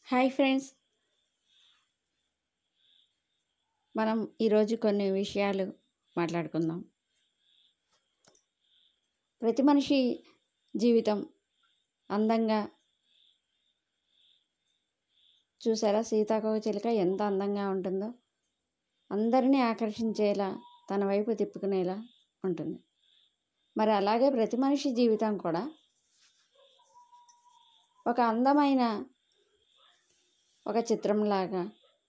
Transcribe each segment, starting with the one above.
Hi friends, మనం ఈరోజు కొన్ని విషయాలు మాట్లాడుకుందాం. ప్రతి మనిషి జీవితం అందంగా, చూసారా సీతాకోకచిలుక ఎంత అందంగా ఉంటుందో, అందరినీ ఆకర్షించేలా తన వైపు తిప్పుకునేలా ఉంటుంది. మరి అలాగే ప్రతి మనిషి జీవితం కూడా ఒక అందమైన ఒక చిత్రంలాగా,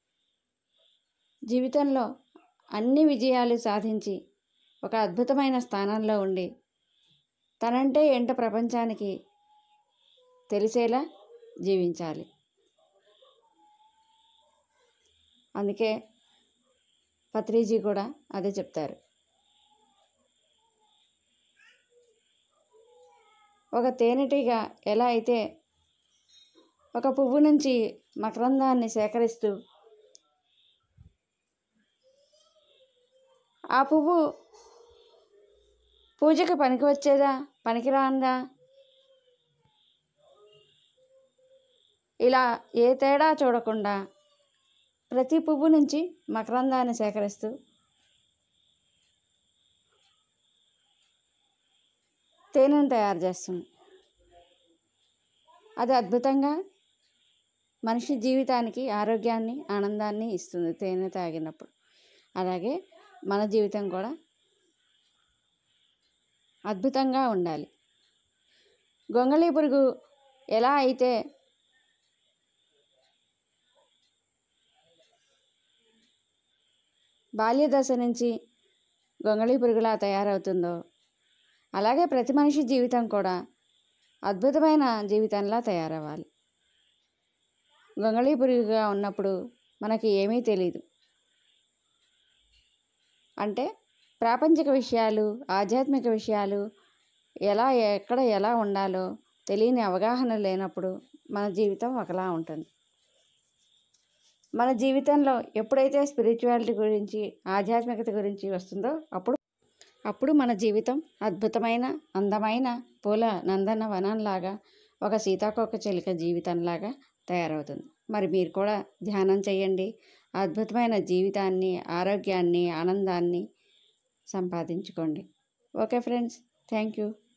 జీవితంలో అన్ని విజయాలు సాధించి ఒక అద్భుతమైన స్థానంలో ఉండి తనంటే ఏంటో ప్రపంచానికి తెలిసేలా జీవించాలి. అందుకే పత్రిజీ కూడా అదే చెప్తారు. ఒక తేనెటీగ ఎలా అయితే ఒక పువ్వు నుంచి మకరందాన్ని సేకరిస్తూ ఆ పువ్వు పూజకు పనికి వచ్చేదా పనికిరాందా ఇలా ఏ తేడా చూడకుండా ప్రతి పువ్వు నుంచి మకరందాన్ని సేకరిస్తూ తేనెను తయారు చేస్తుంది. అది అద్భుతంగా మనిషి జీవితానికి ఆరోగ్యాన్ని, ఆనందాన్ని ఇస్తుంది తేనె తాగినప్పుడు. అలాగే మన జీవితం కూడా అద్భుతంగా ఉండాలి. గొంగళి పురుగు ఎలా అయితే బాల్య దశ నుంచి గొంగళి పురుగులా తయారవుతుందో, అలాగే ప్రతి మనిషి జీవితం కూడా అద్భుతమైన జీవితంలా తయారవ్వాలి. గొంగళి పురుగుగా ఉన్నప్పుడు మనకి ఏమీ తెలీదు. అంటే ప్రాపంచిక విషయాలు, ఆధ్యాత్మిక విషయాలు ఎక్కడ ఎలా ఉండాలో తెలియని అవగాహన లేనప్పుడు మన జీవితం ఒకలా ఉంటుంది. మన జీవితంలో ఎప్పుడైతే స్పిరిచువాలిటీ గురించి, ఆధ్యాత్మికత గురించి వస్తుందో అప్పుడు మన జీవితం అద్భుతమైన, అందమైన పూల నందన వనంలాగా, ఒక సీతాకోకచిలుక జీవితంలాగా తయారవుతుంది. మరి మీరు కూడా ధ్యానం చేయండి. అద్భుతమైన జీవితాన్ని, ఆరోగ్యాన్ని, ఆనందాన్ని సంపాదించుకోండి. Okay friends, thank you.